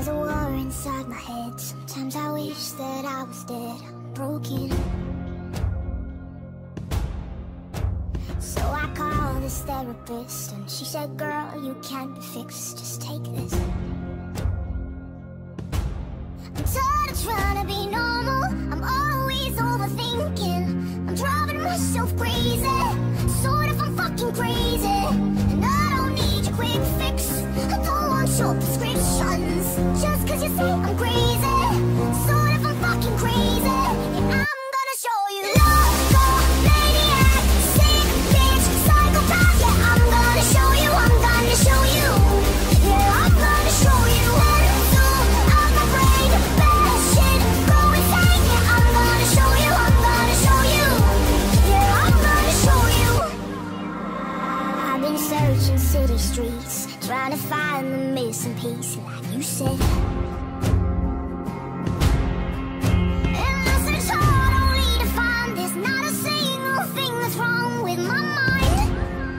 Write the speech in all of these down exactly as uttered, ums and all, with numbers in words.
There's a war inside my head. Sometimes I wish that I was dead. I'm broken. So I called this therapist, and she said, girl, you can't be fixed, just take this. I'm tired of trying to be normal. I'm always overthinking. I'm driving myself crazy. Sort of, I'm fucking crazy. And I don't need your quick fix. I don't want your prescriptions. Just cause you say I'm crazy. Sort of, I'm fucking crazy. Yeah, I'm gonna show you loco, maniac, sick bitch, psychopath. Yeah, I'm gonna show you, I'm gonna show you. Yeah, I'm gonna show you. One, two, of my brain, bad shit, go insane. Yeah, I'm gonna show you, I'm gonna show you. Yeah, I'm gonna show you. I've been searching city streets, trying to find the missing piece, like you said. And I search hard only to find there's not a single thing that's wrong with my mind.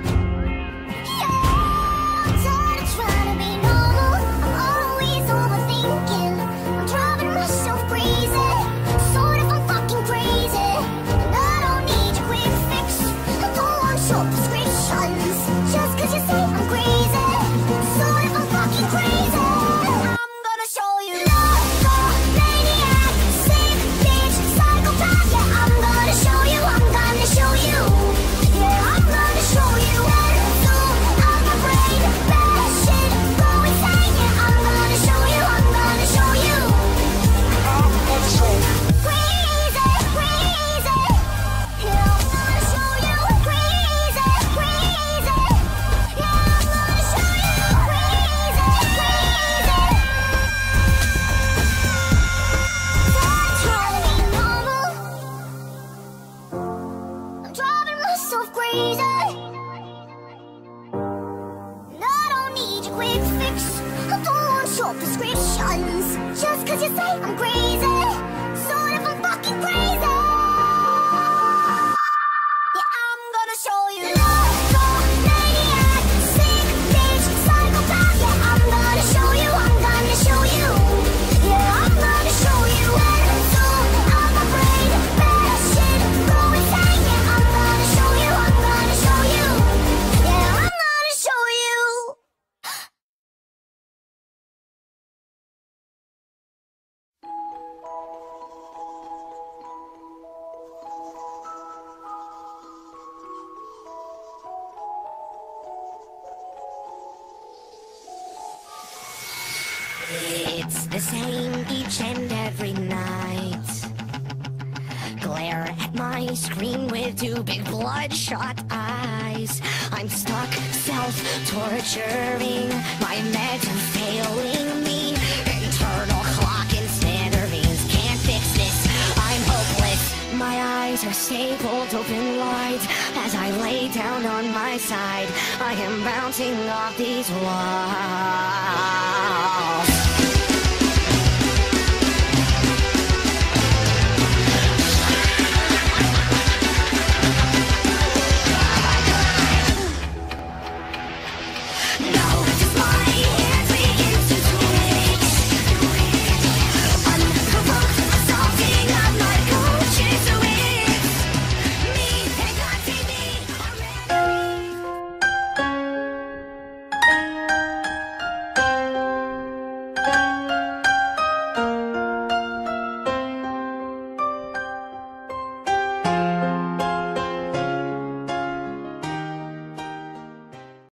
Yeah, I'm tired of trying to be normal. I'm always overthinking. I'm driving myself crazy. Sort of, I'm fucking crazy. And I don't need your quick fix. I don't want your prescriptions. Just cause you say I'm crazy. Sort of, I'm fucking crazy. I'm gonna show you loco, maniac, sick bitch, psychopath. Yeah, I'm gonna show you, I'm gonna show you. Yeah, I'm gonna show you. One, two, of my brain, bad shit, go insane. Yeah, I'm gonna show you, I'm gonna show you. I'm gonna show you. Crazy, crazy. Yeah, I'm gonna show you. Crazy, crazy. Yeah, I'm gonna show you. Crazy, crazy. Trying to be normal. I'm driving myself crazy. And I don't need your quick fix. I don't want your prescriptions. Just cause you say I'm crazy. Sort of, I'm fucking crazy. Yeah, I'm gonna show you loco, maniac, sick bitch, psychopath. Yeah, I'm gonna show you, I'm gonna show you. Yeah, I'm gonna show you. One, two, of my brain, bad shit, go insane. Yeah, I'm gonna show you, I'm gonna show you. Yeah, I'm gonna show you. It's the same each and every night. Glare at my screen with two big bloodshot eyes. I'm stuck self-torturing, my meds are failing me. Internal clock and smithereens can't fix this, I'm hopeless. My eyes are stapled open wide as I lay down on my side. I am bouncing off these walls.